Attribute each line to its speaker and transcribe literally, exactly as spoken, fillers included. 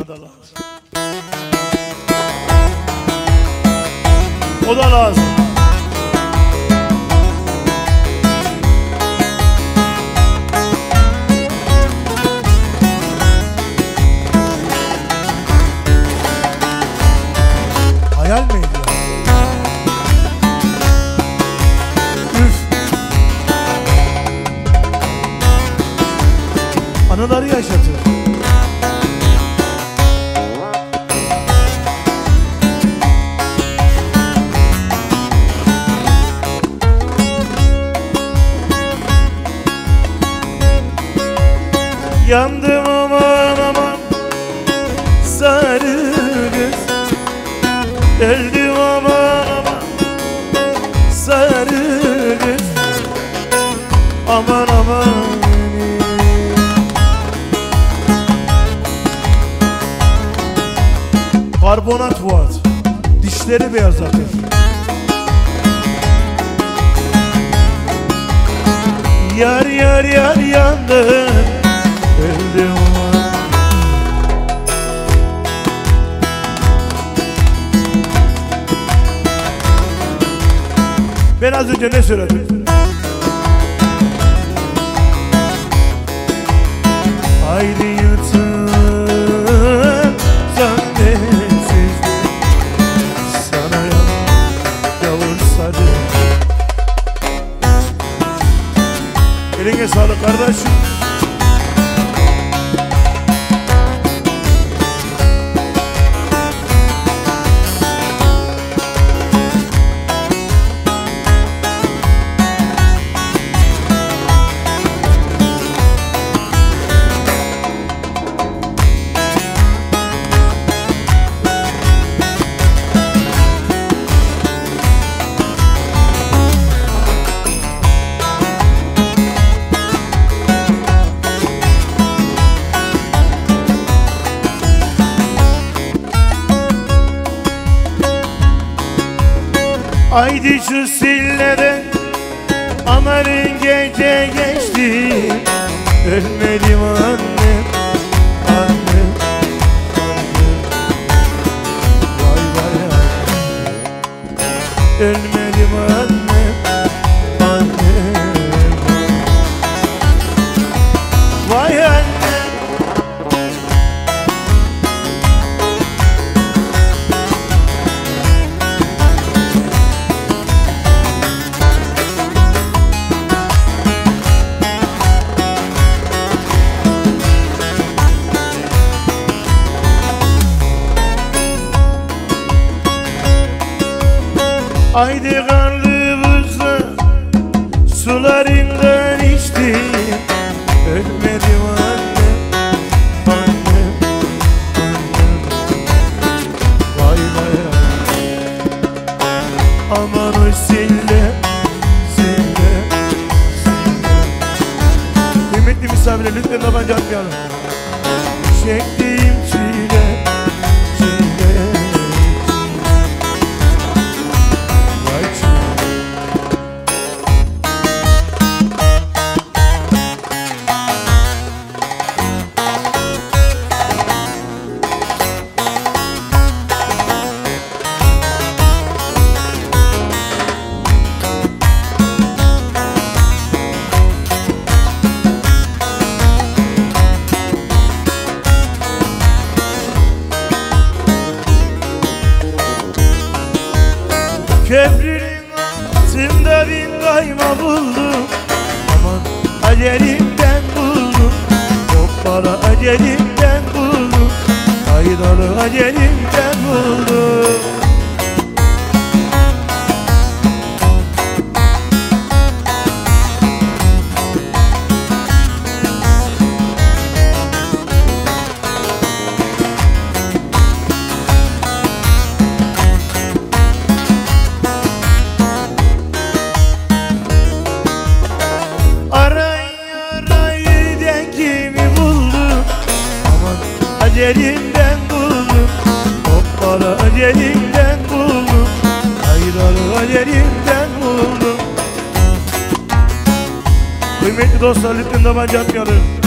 Speaker 1: da lazım. O da lazım. Hayal miydi ya? Üf. Anıları yaşatır. Yandım aman aman sarı kız, öldüm aman aman sarı kız, aman aman. Karbonat var, dişleri beyazlatır. Yar yar yar yandım, öldüm aman. Ben az önce ne söyledim? Haydi yutun zannetsizlik, sana yavur sarı. Eline sağlık kardeşim. Haydi şu sillere amarın gece geçti, ölmedim annem, annem, annem. Vay vay annem, ölmedim annem, annem. Vay annem. Haydi kanlı buzlu sularından içtim, ölmedim annem, annem, annem. Vay vay aman o sille, sille, sille. Kıymetli misafirler lütfen tabanca atmayalım. Çektiğim çile, çile. Köprünün altında bin kayma buldum, aman acelimden buldum. Hoppala acelimden buldum, haydalı acelimden buldum. Acelimden buldum, hoppala acelimden buldum, haydalı acelimden buldum. Kıymetli dostlar lütfen tabanca atmayalım.